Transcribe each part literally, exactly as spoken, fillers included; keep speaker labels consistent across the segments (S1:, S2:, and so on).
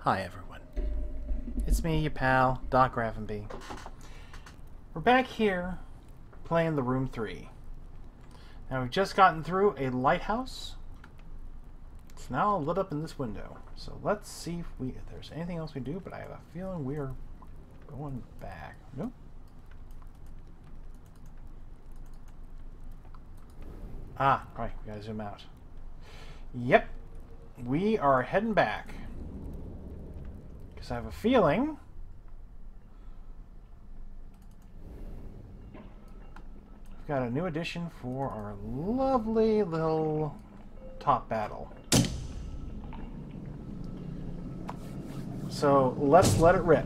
S1: Hi everyone, it's me, your pal, Doc Ravenby. We're back here playing the Room three. Now we've just gotten through a lighthouse. It's now lit up in this window. So let's see if we if there's anything else we do, but I have a feeling we're going back. Nope. Ah, right, we gotta zoom out. Yep, we are heading back. Because I have a feeling we've got a new addition for our lovely little top battle. So let's let it rip.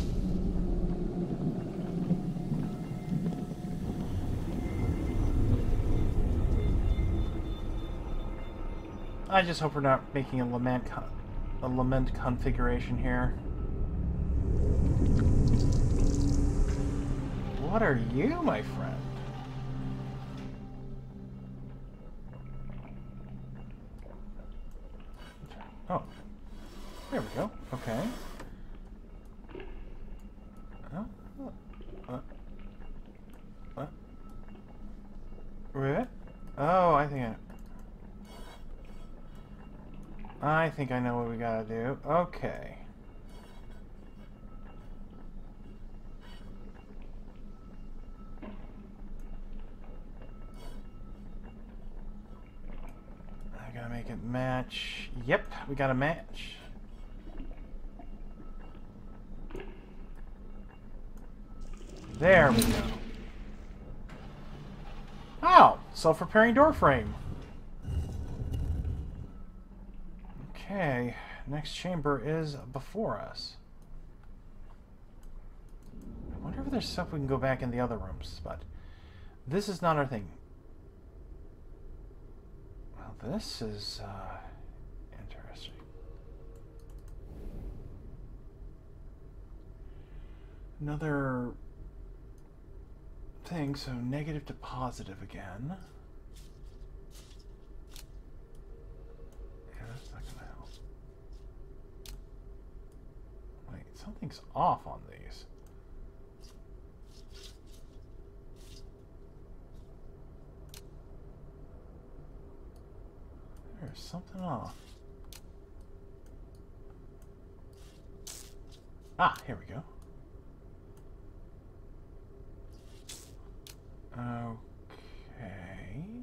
S1: I just hope we're not making a lament con a lament configuration here. What are you, my friend? Oh, there we go. Okay. Oh, what? What? What? Oh, I think I. I think I know what we gotta do. Okay. I gotta make it match. Yep, we gotta match. There we go. Oh, self-repairing door frame. Okay, next chamber is before us. I wonder if there's stuff we can go back in the other rooms, but this is not our thing. Well, this is uh, interesting. Another thing, so negative to positive again. Something's off on these. There's something off. Ah, here we go. Okay.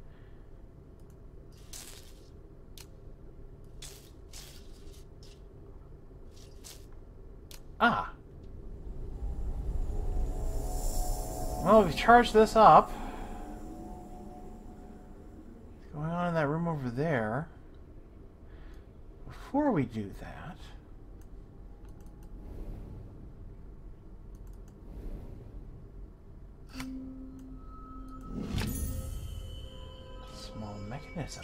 S1: Ah. Well, we've charged this up. What's going on in that room over there? Before we do that, small mechanism.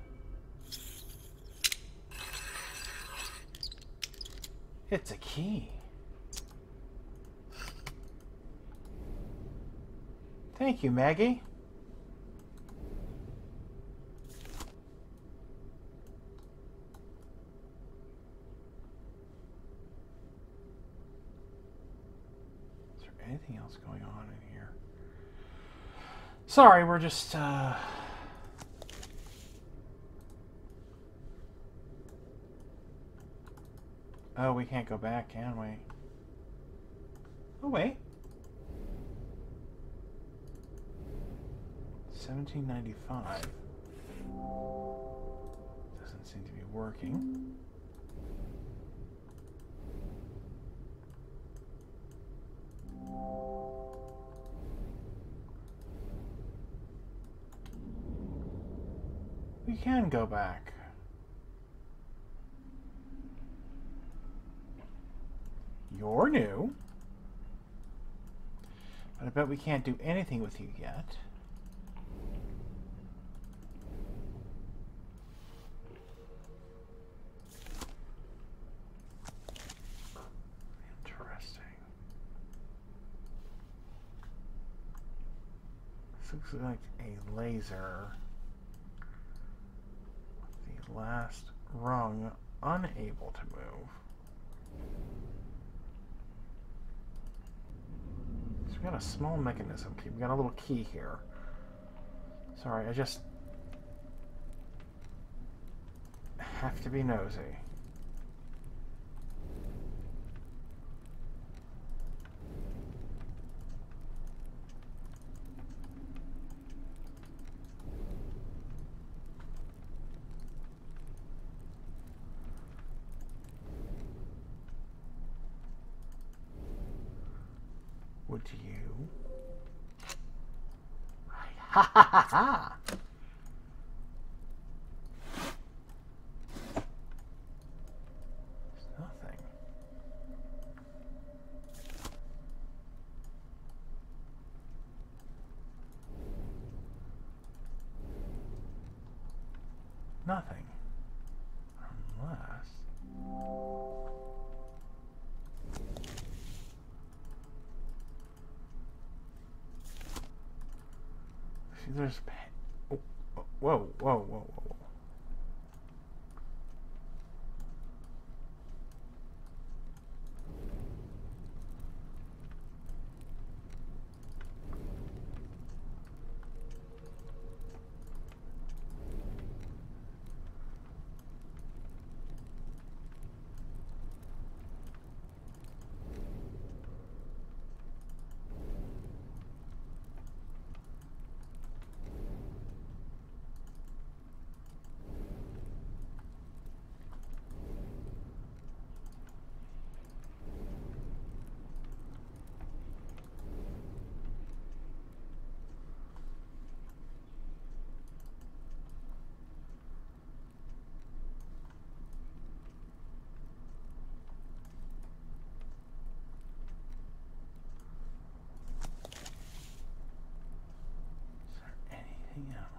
S1: It's a key. Thank you, Maggie. Is there anything else going on in here? Sorry, we're just, uh... oh, we can't go back, can we? Oh, wait. seventeen ninety-five. Doesn't seem to be working. We can go back. You're new. But I bet we can't do anything with you yet. Looks like a laser. The last rung unable to move. So we got a small mechanism key. We got a little key here. Sorry, I just have to be nosy. Would you? Ha ha ha ha! There's nothing. Nothing. Unless... See, there's... Oh, whoa, whoa, whoa, whoa, whoa. Anything else?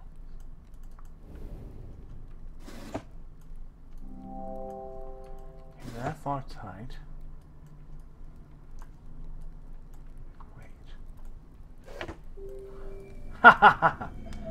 S1: Okay, that's locked tight. Wait. Ha ha ha!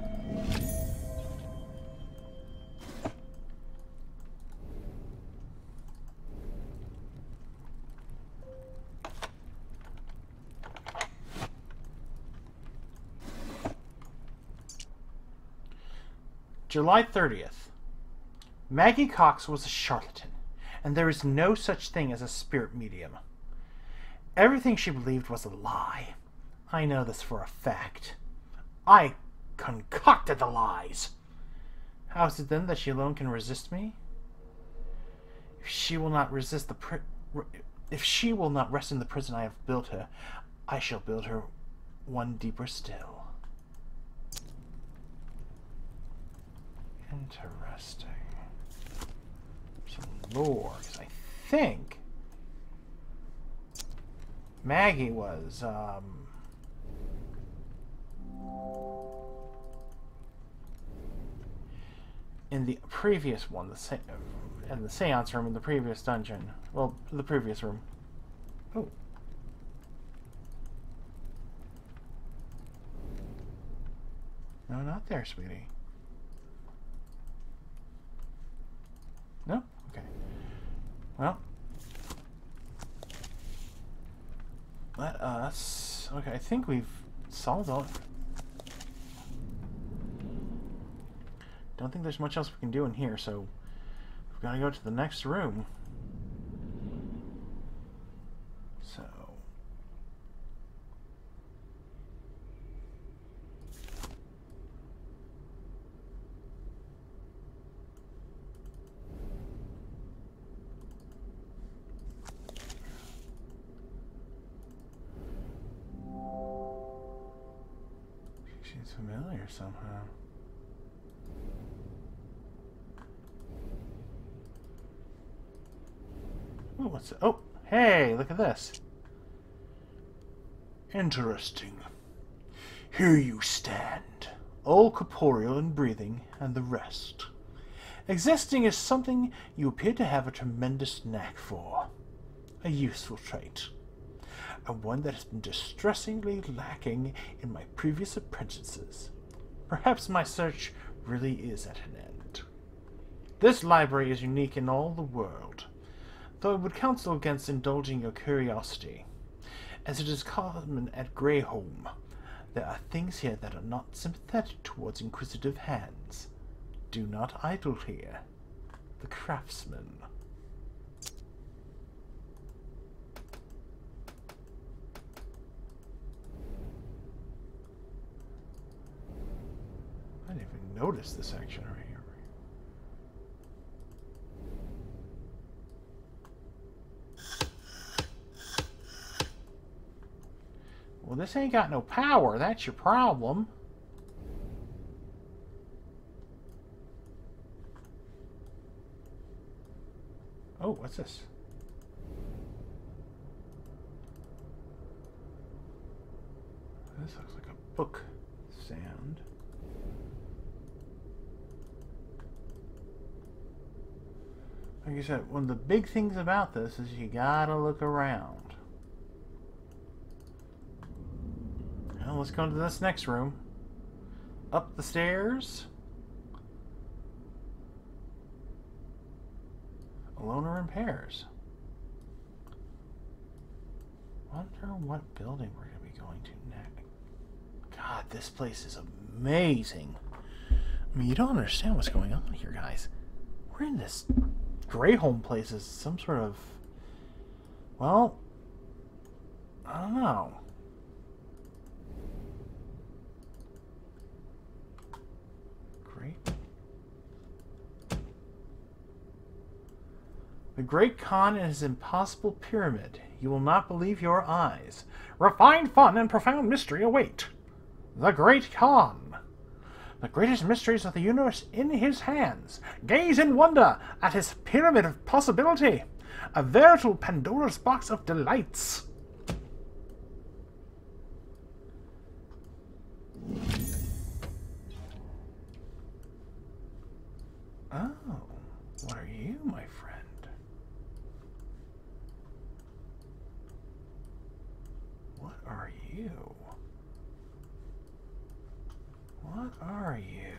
S1: July thirtieth. Maggie Cox was a charlatan, and there is no such thing as a spirit medium. Everything she believed was a lie. I know this for a fact. I concocted the lies. How is it then that she alone can resist me? If she will not resist the pri if she will not rest in the prison I have built her, I shall build her one deeper still. Interesting. Some lore, because I think Maggie was um, in the previous one, the se in the seance room in the previous dungeon. Well, the previous room. Oh. No, not there, sweetie. No? Okay. Well. Let us... Okay, I think we've solved all... Don't think there's much else we can do in here, so... We've got to go to the next room. So... She's familiar somehow. Oh, what's it? Oh, hey, look at this. Interesting. Here you stand, all corporeal and breathing, and the rest. Existing is something you appear to have a tremendous knack for. A useful trait. And one that has been distressingly lacking in my previous apprentices. Perhaps my search really is at an end. This library is unique in all the world. though I would counsel against indulging your curiosity. As it is common at Gray Holm, there are things here that are not sympathetic towards inquisitive hands. Do not idle here. The Craftsman. I didn't even notice this section right here. Well, this ain't got no power. That's your problem. Oh, what's this? This looks like a book stand. Like I said, one of the big things about this is you gotta look around. Now let's go into this next room. Up the stairs. Alone or in pairs. Wonder what building we're going to be going to next. God, this place is amazing. I mean, you don't understand what's going on here, guys. We're in this Gray Holm place is some sort of... Well... I don't know. Great. The Great Khan and his impossible pyramid. You will not believe your eyes. Refined fun and profound mystery await. The Great Khan. The greatest mysteries of the universe in his hands. Gaze in wonder at his pyramid of possibility. A veritable Pandora's box of delights. Oh, what are you, my friend? What are you? What are you?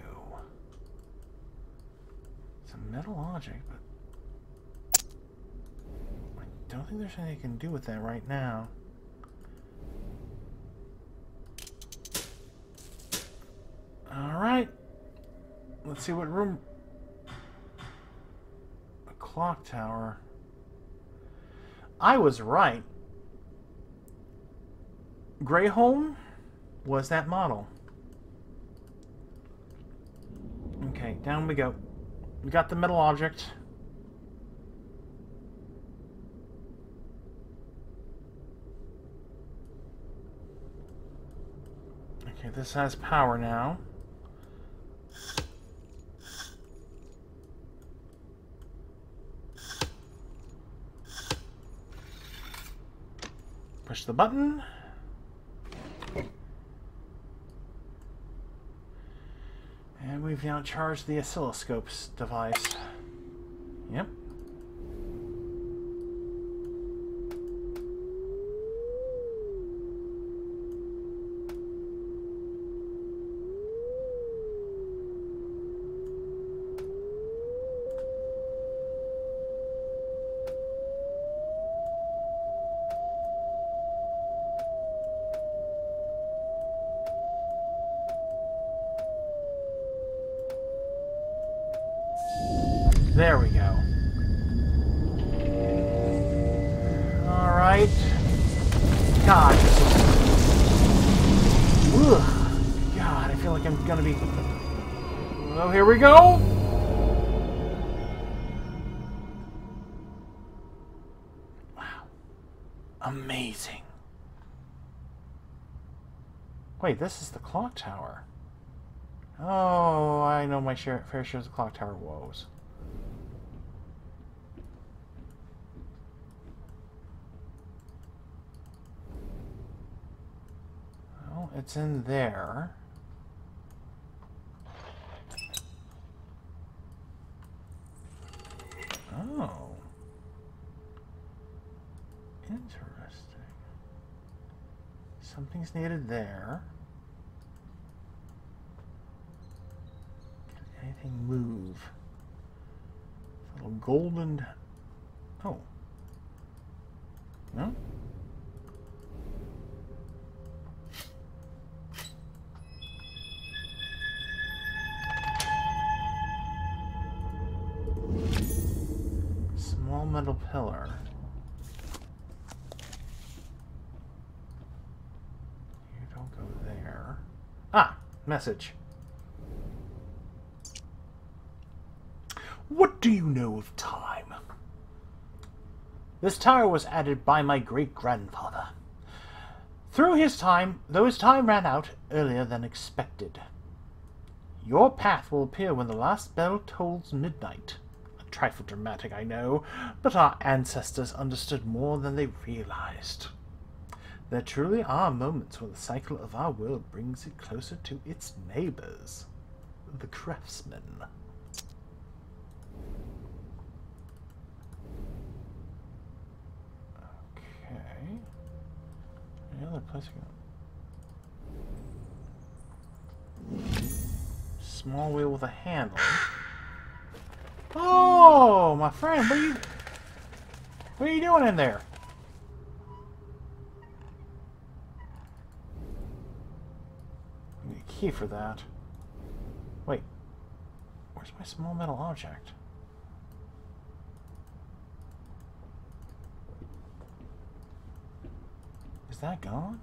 S1: It's a metal object, but I don't think there's anything I can do with that right now. Alright. Let's see what room... A clock tower. I was right. Gray Holm was that model. Okay, down we go. We got the metal object. Okay, this has power now. Push the button. And we've now charged the oscilloscope's device. Yep. There we go. Alright. God. Ugh. God, I feel like I'm gonna be... Oh, here we go! Wow. Amazing. Wait, this is the clock tower. Oh, I know my share, fair share of the clock tower woes. It's in there. Oh. Interesting. Something's needed there. Can anything move? A little golden... Oh. No? Small metal pillar. You don't go there. Ah! Message. What do you know of time? This tower was added by my great-grandfather. Through his time, though his time ran out earlier than expected. Your path will appear when the last bell tolls midnight. A trifle dramatic, I know, but our ancestors understood more than they realized. There truly are moments when the cycle of our world brings it closer to its neighbors, the Craftsman. Okay. Any other place to go? Small wheel with a handle. Oh, my friend, what are you what are you doing in there? I need a key for that. Wait, where's my small metal object? Is that gone?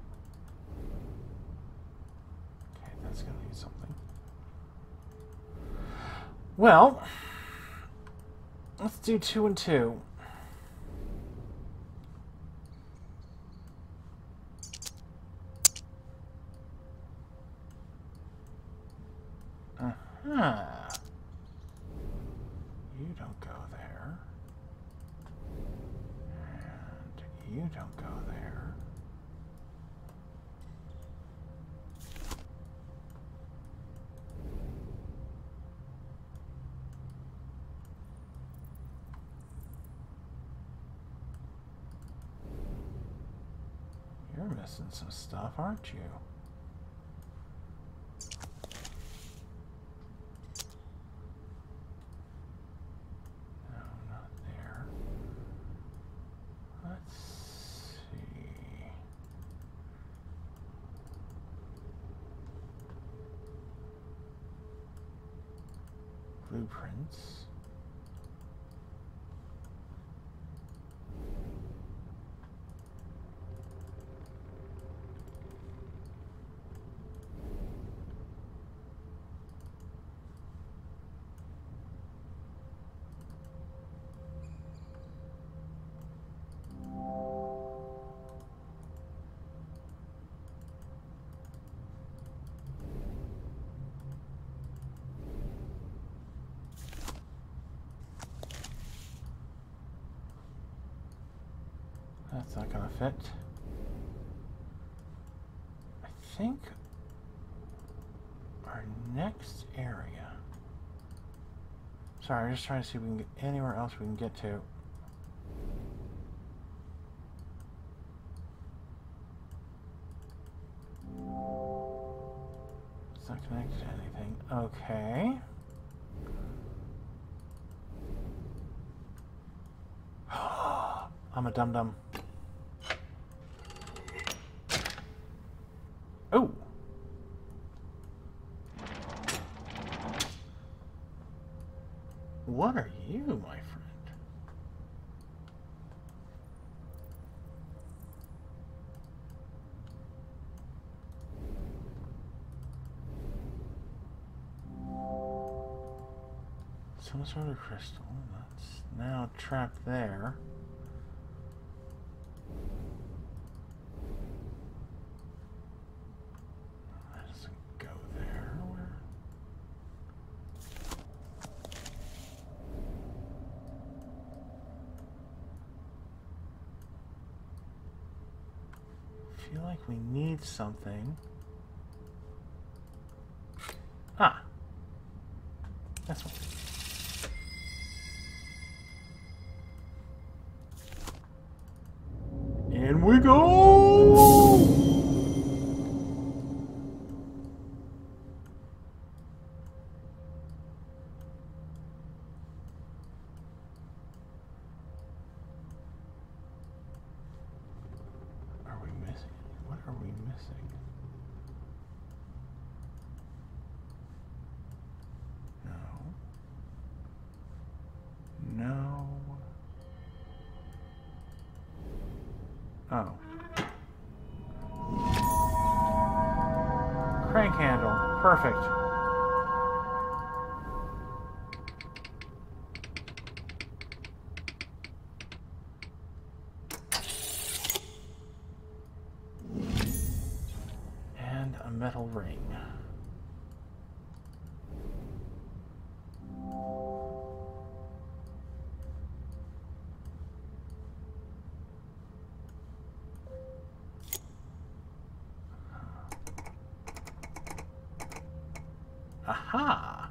S1: Okay, that's gonna need something. Well, let's do two and two. Uh-huh. You don't go there. And you don't go there. You're missing some stuff, aren't you? No, not there. Let's see. Blueprints. That's not gonna fit. I think our next area. Sorry, I'm just trying to see if we can get anywhere else we can get to. It's not connected to anything. Okay. I'm a dum-dum. Oh! What are you, my friend? Some sort of crystal. That's now trapped there. That doesn't go there. Where? I feel like we need something. Ah. That's one. In we go! are we missing? No. No. Oh. Crank handle. Perfect. And a metal ring. Aha!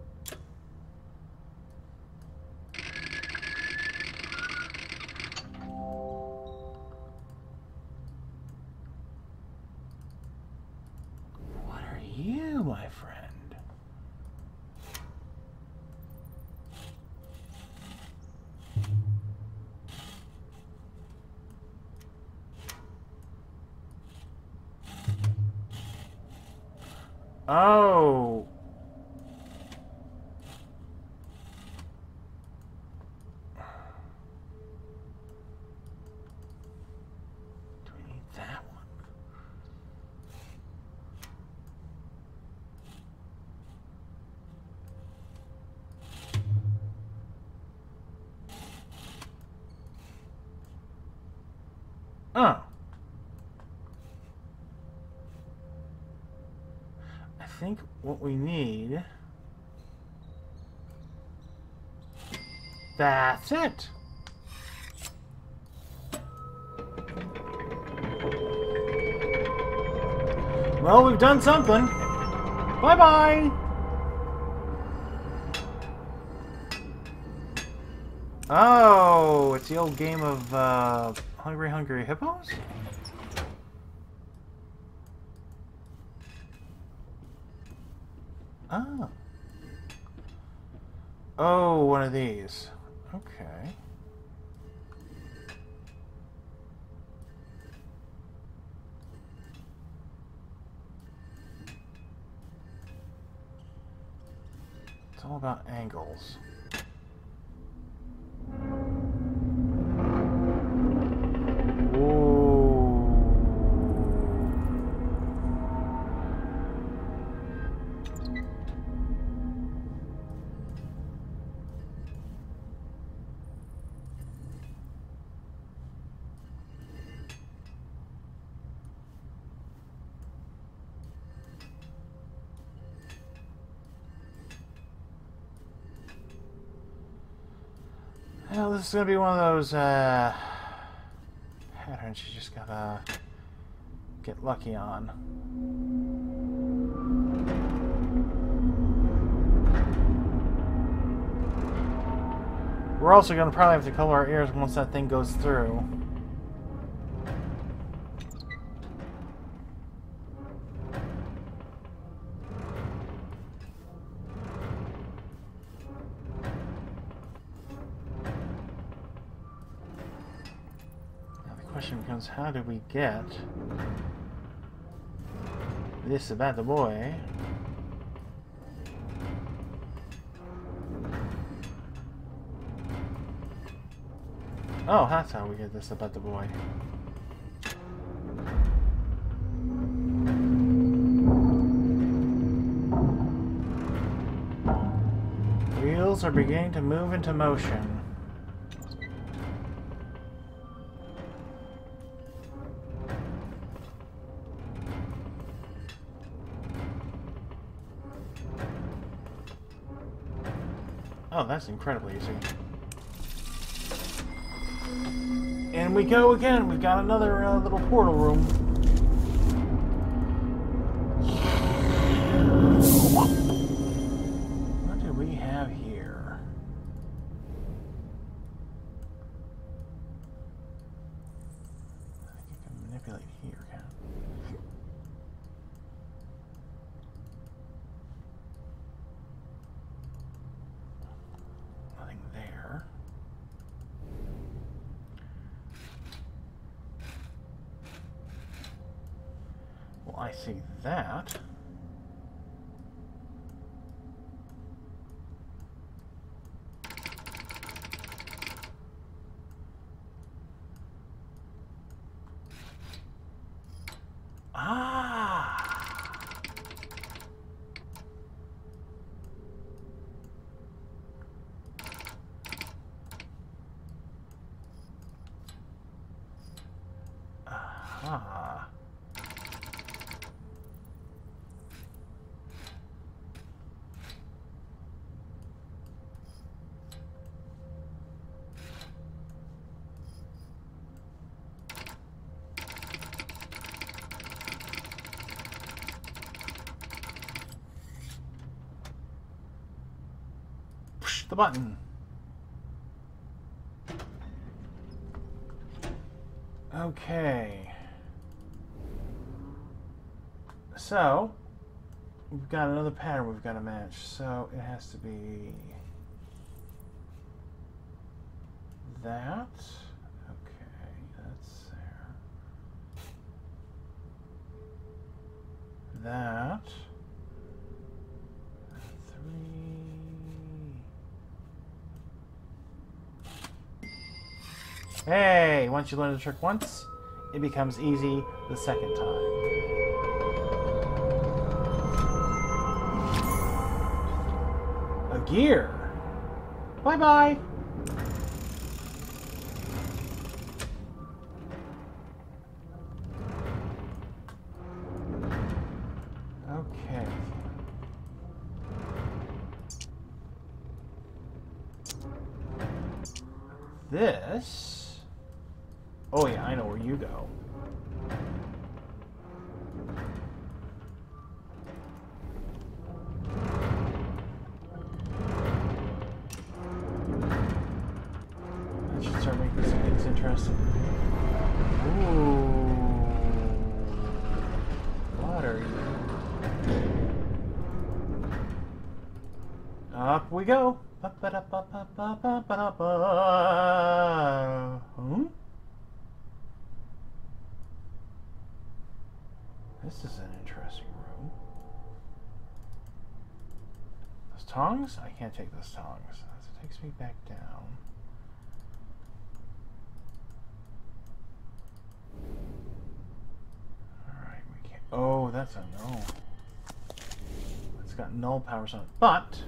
S1: What are you, my friend? Oh! Do we need that one? Oh. I think what we need... That's it! Well, we've done something. Bye-bye! Oh, it's the old game of uh, Hungry Hungry Hippos? Oh. Oh, one of these. Okay. It's all about angles. Well, this is going to be one of those uh, patterns you just gotta get lucky on. We're also going to probably have to color our ears once that thing goes through. Becomes, how do we get this about the boy? Oh, that's how we get this about the boy. Wheels are beginning to move into motion. Oh, that's incredibly easy. And we go again. We've got another uh, little portal room. What do we have here? I think I can manipulate here, can I? There. I see that. Ah! Aha. Push the button. Okay. So, we've got another pattern we've got to match. So, it has to be that. Okay, that's there. That. Three. Hey, once you learn the trick once, it becomes easy the second time. A gear. Bye-bye. Okay. This... Oh yeah, I know where you go. That should start making some things interesting. Ooh. What are you? Up we go. Hmm? This is an interesting room. Those tongs? I can't take those tongs. That takes me back down. Alright, we can't. Oh, that's a no. It's got null powers on it. But,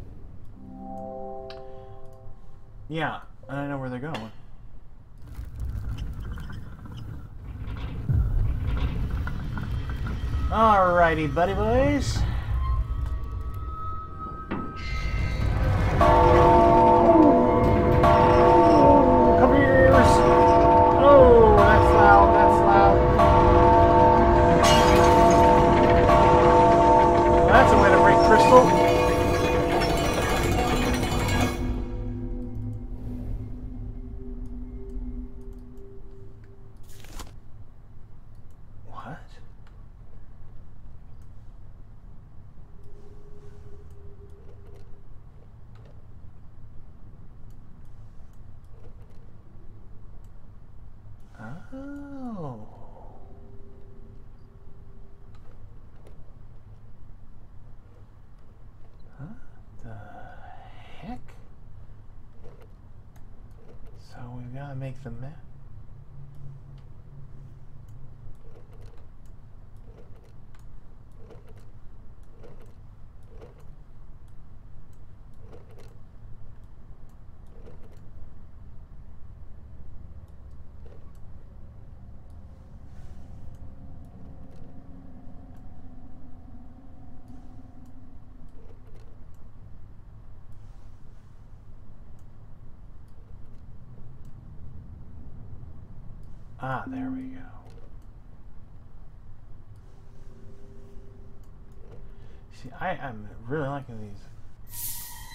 S1: yeah, I know where they're going. Alrighty, buddy boys. Come here. Oh, that's loud, that's loud. Well, that's a way to break crystal. Oh. Huh? The heck? So we've got to make the map. Ah, there we go. See, I, I'm really liking these.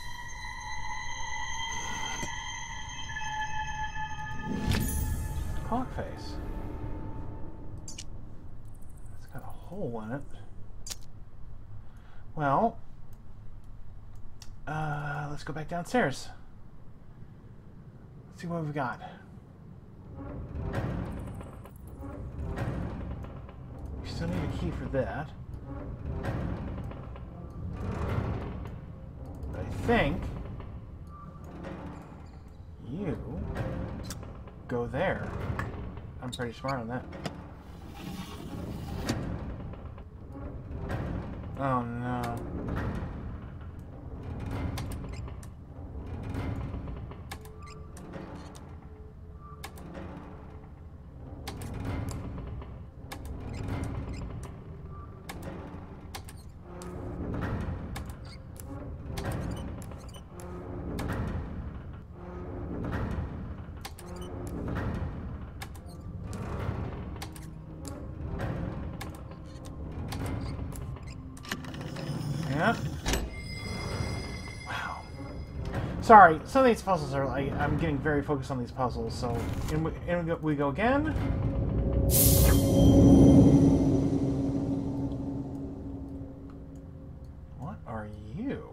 S1: Clock face. It's got a hole in it. Well, uh, let's go back downstairs. Let's see what we've got. Still need a key for that. But I think you go there. I'm pretty smart on that. Oh no. Yeah. Wow. Sorry, some of these puzzles are like, I'm getting very focused on these puzzles, so in we, in we, go, we go again. What are you?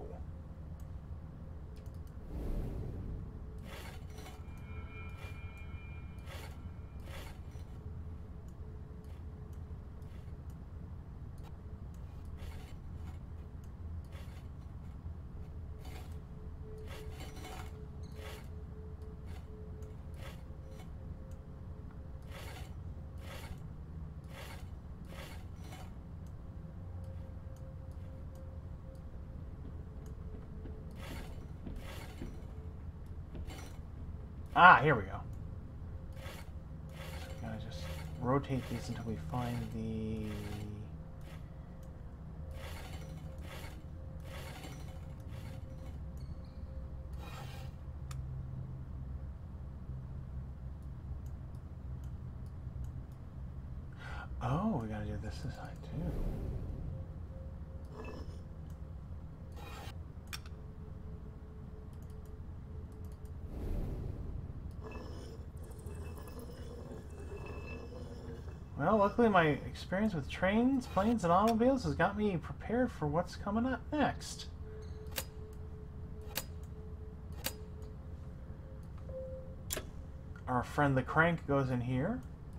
S1: Ah, here we go. So we gotta just rotate these until we find the... Oh, we gotta do this this side too. Well, luckily my experience with trains, planes, and automobiles has got me prepared for what's coming up next. Our friend the crank goes in here.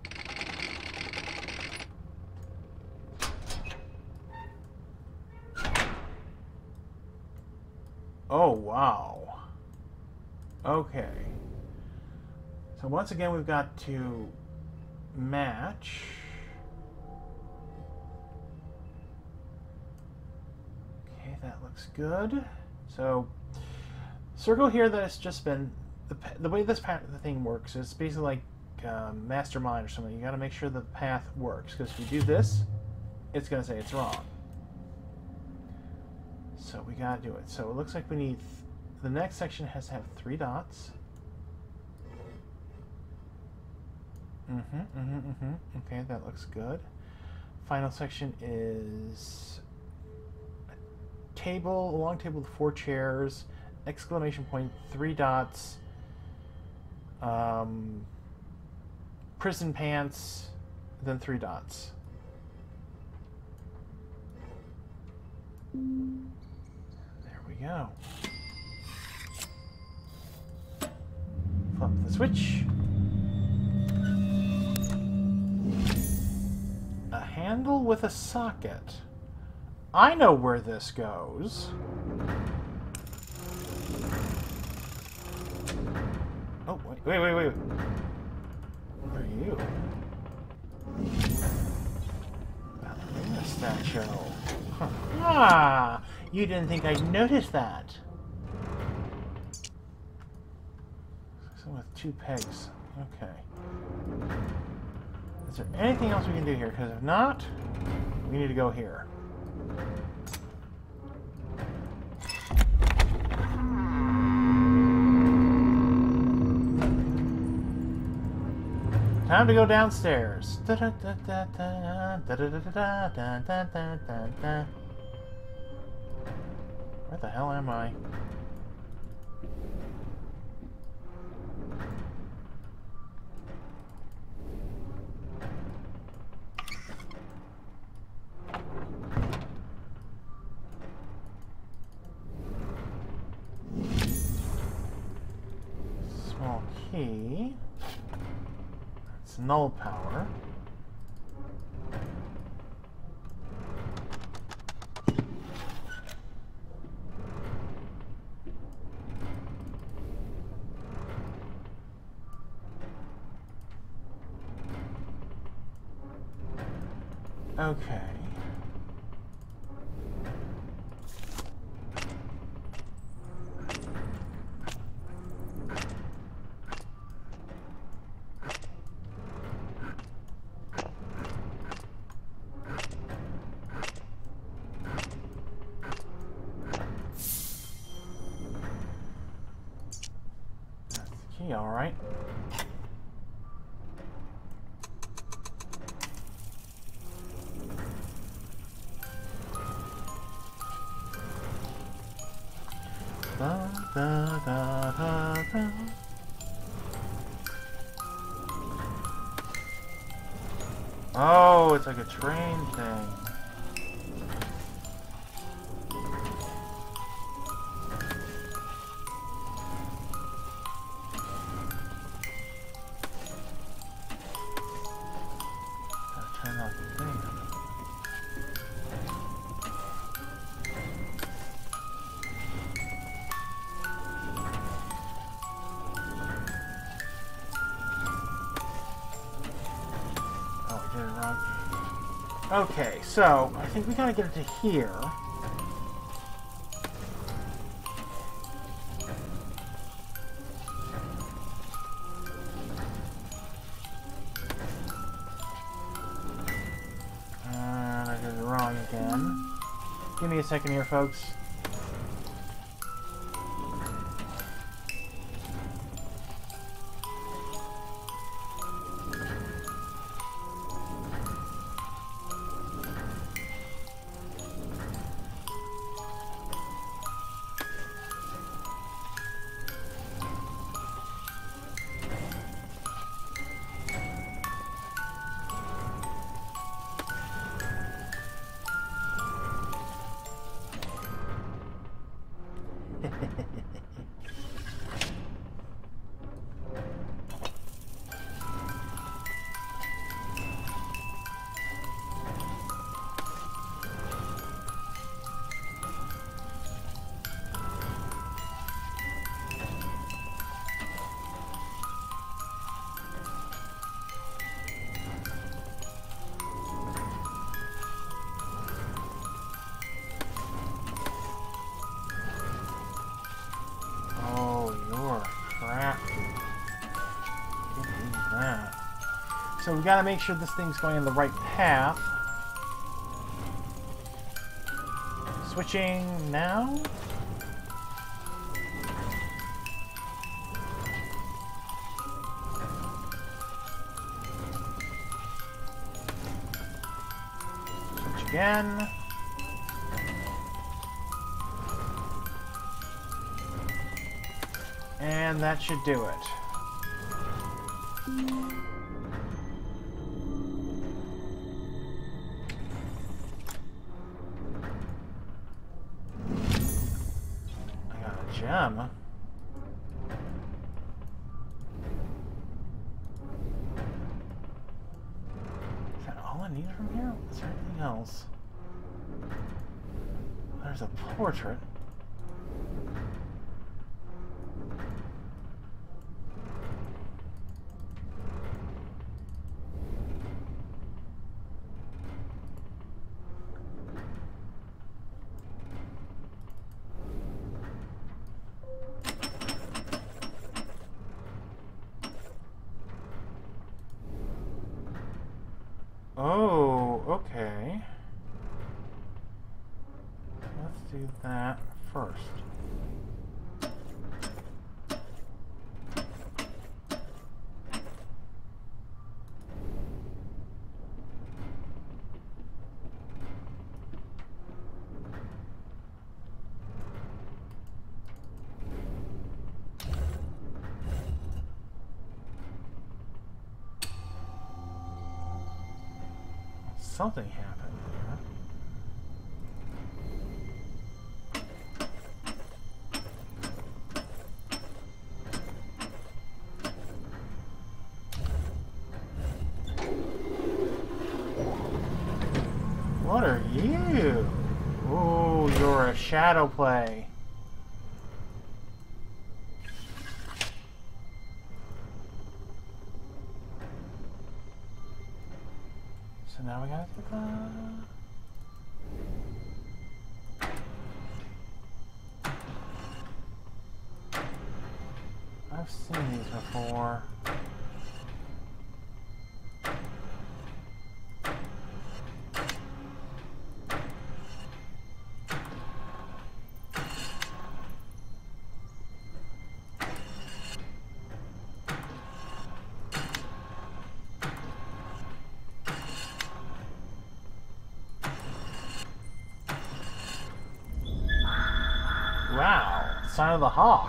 S1: Oh, wow. Okay. So once again, we've got to match. Okay, that looks good. So, circle here that it's just been... The, the way this path, the thing works is basically like um, Mastermind or something. You got to make sure the path works, because if you do this, it's going to say it's wrong. So we got to do it. So it looks like we need... Th the next section has to have three dots. Mm-hmm, mm-hmm, mm-hmm. Okay, that looks good. Final section is a table, a long table with four chairs, exclamation point, three dots, um, prison pants, then three dots. There we go. Flip the switch. A handle with a socket. I know where this goes. Oh, wait, wait, wait, wait. What are you? Ballerina statue. Huh. Ah! You didn't think I'd notice that. Someone with two pegs. Okay. Is there anything else we can do here? Because if not, we need to go here. Time to go downstairs. Where the hell am I? Small key. That's null power. Okay. That's the key, all right. Da, da, da, da, da. Oh, it's like a train thing. Gotta turn off the thing. Okay, so I think we gotta get it to here. And I did it wrong again. Give me a second here, folks. So we gotta make sure this thing's going in the right path. Switching now? Switch again. And that should do it. Gem. Is that all I need from here? Is there anything else? There's a portrait. Oh, okay. Let's do that first. Something happened there. What are you? Oh, you're a shadow play. So now we gotta take a... I've seen these before. Wow, sign of the hawk.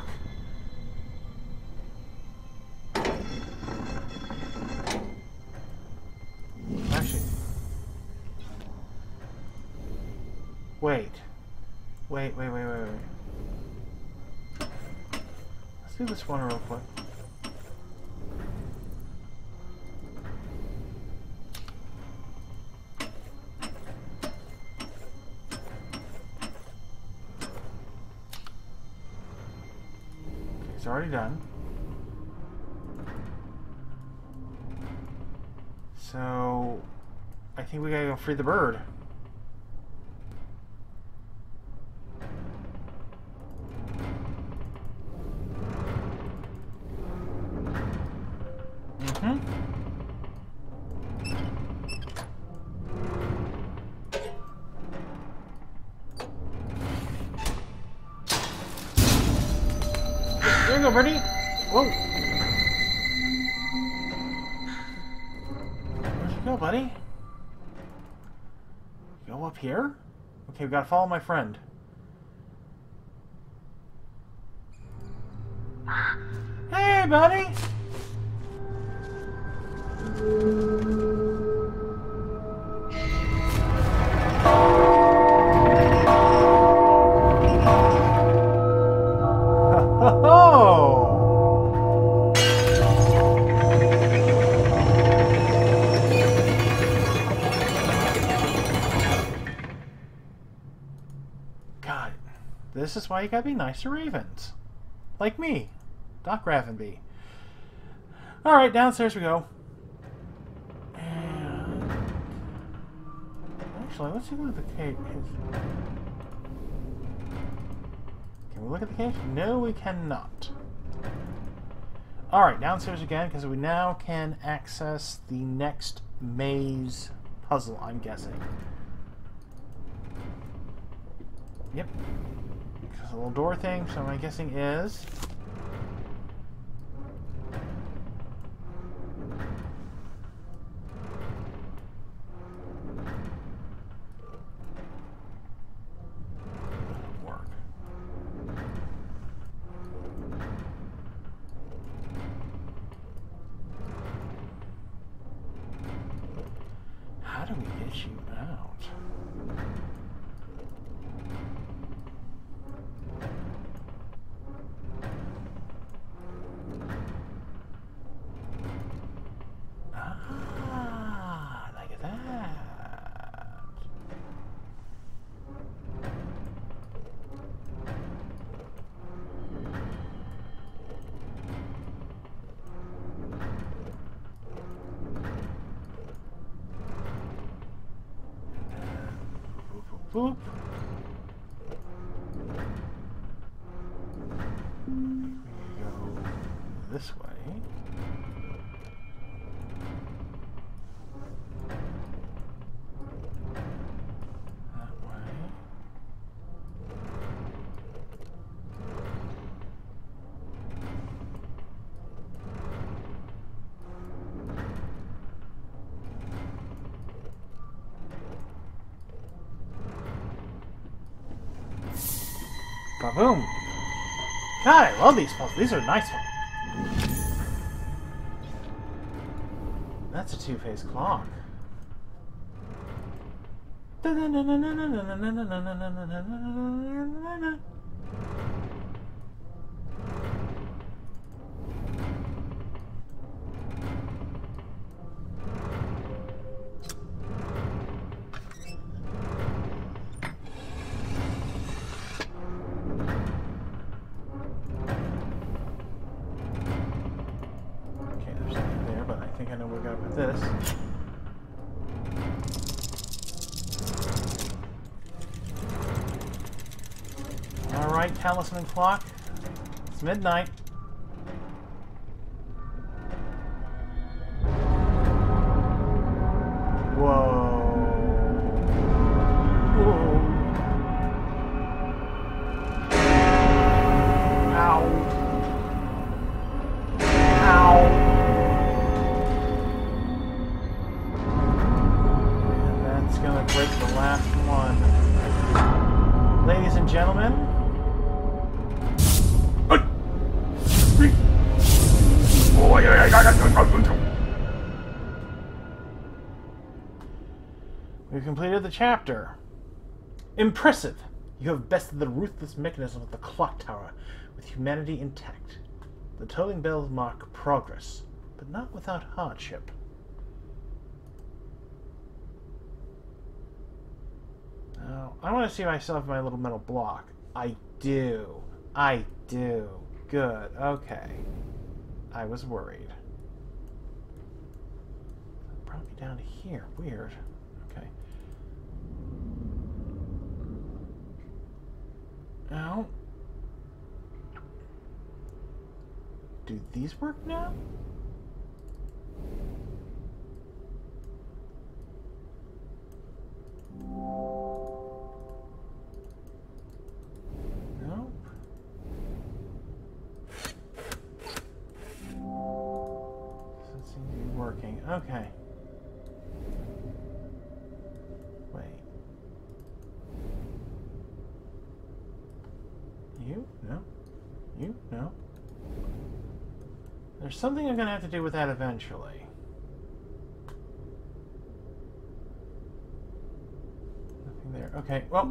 S1: Actually, wait, wait, wait, wait, wait, wait. Let's do this one real quick. It's already done. So, I think we gotta go free the bird. Mm-hmm. There you go, birdie. Whoa. Where'd you go, buddy? Go up here? Okay, we gotta follow my friend. Hey, buddy! God, this is why you gotta be nice to ravens. Like me, Doc Ravenby. Alright, downstairs we go. And... Actually, let's see what the cave is. Can we look at the cave? No, we cannot. Alright, downstairs again, because we now can access the next maze puzzle, I'm guessing. Yep. There's a little door thing, so my guessing is... work. How do we get you out? Ah, look at that. Boop, boop, boop. We go this way. Boom! God, I love these puzzles. These are nice ones. That's a two-phase clock. I think I know where we're going with this. right talisman clock. It's midnight. Whoa. Whoa. Ow. Ow. And that's gonna break the last one. Ladies and gentlemen. We've completed the chapter. Impressive! You have bested the ruthless mechanism of the clock tower with humanity intact. The tolling bells mark progress, but not without hardship. Now, I want to see myself in my little metal block. I do. I do. Good. Okay. I was worried. Probably down here. Weird. Okay. Now, do these work now? Nope. Doesn't seem to be working. Okay. Wait. You? No. You? No. There's something I'm going to have to do with that eventually. Nothing there. Okay, well.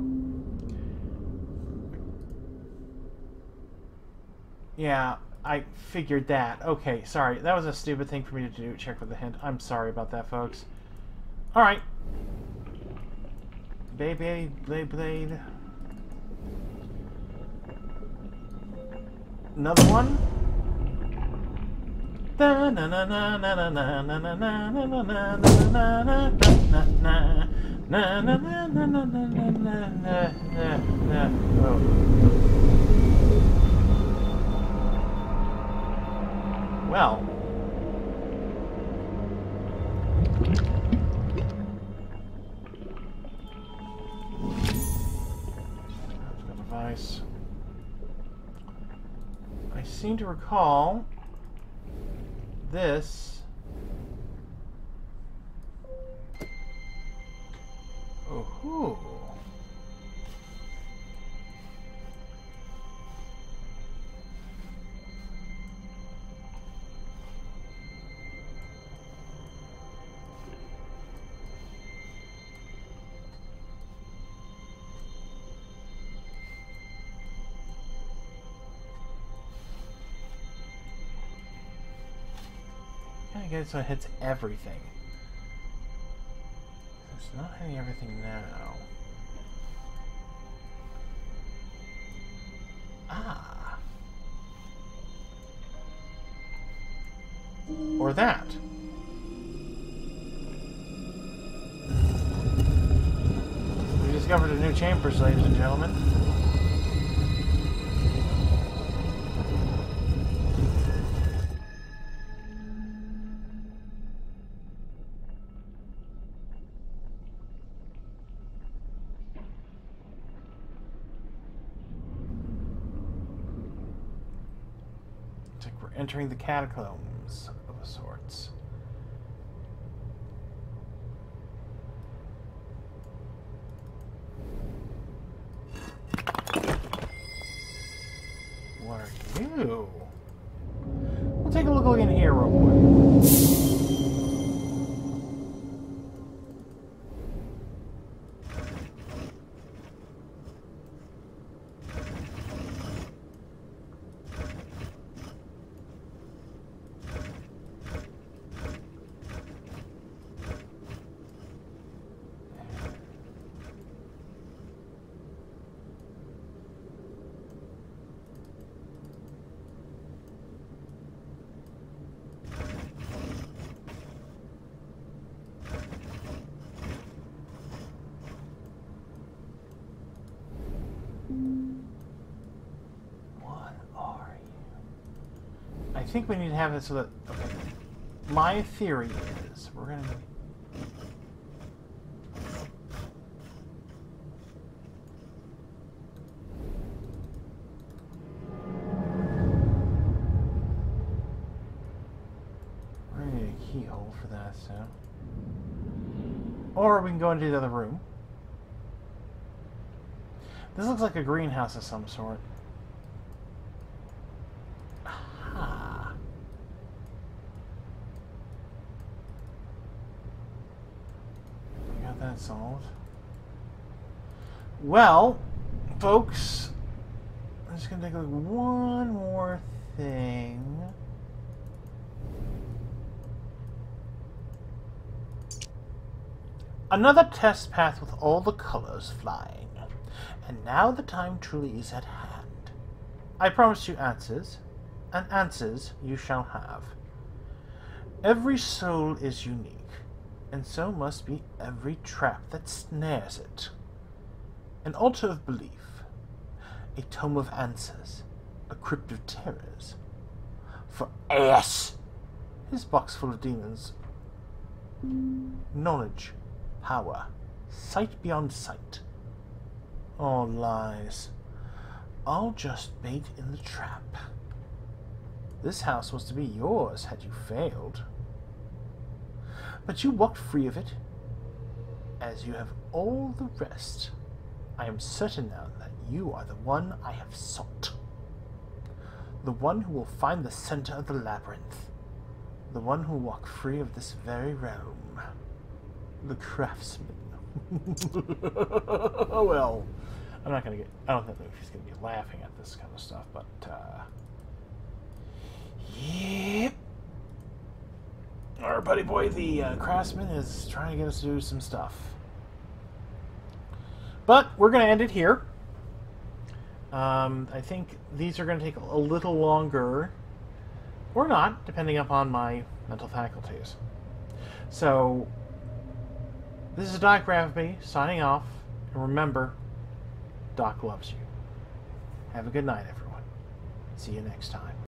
S1: Yeah, I figured that. Okay, sorry. That was a stupid thing for me to do. Check with the hint. I'm sorry about that, folks. Alright. Baby, blade, blade. Another one. Da na na na na na na na na na na na na na na na na na. Well. Device. I seem to recall this. Oh. I guess so it hits everything. It's not hitting everything now. Ah. Or that. We discovered a new chamber, ladies and gentlemen. Entering the catacombs of sorts. What are you? We'll take a look in here real quick. think we need to have it so that... Okay. My theory is we're going to... We're going to need a keyhole for that, so... Or we can go into the other room. This looks like a greenhouse of some sort. Aha. We got that solved. Well, folks, I'm just going to take a look at one more thing. Another test path with all the colors flying. And now the time truly is at hand. I promised you answers, and answers you shall have. Every soul is unique, and so must be every trap that snares it. An altar of belief, a tome of answers, a crypt of terrors. For ass, his box full of demons. Knowledge, power, sight beyond sight. All lies. All just bait in the trap. This house was to be yours had you failed. But you walked free of it, as you have all the rest. I am certain now that you are the one I have sought. The one who will find the center of the labyrinth. The one who will walk free of this very realm. The Craftsman. Well, I'm not going to get... I don't think he's going to be laughing at this kind of stuff, but... Uh, yep. Our buddy boy, the uh, Craftsman, is trying to get us to do some stuff. But we're going to end it here. Um, I think these are going to take a little longer, or not, depending upon my mental faculties. So, this is Doc Rafferty signing off, and remember, Doc loves you. Have a good night, everyone. See you next time.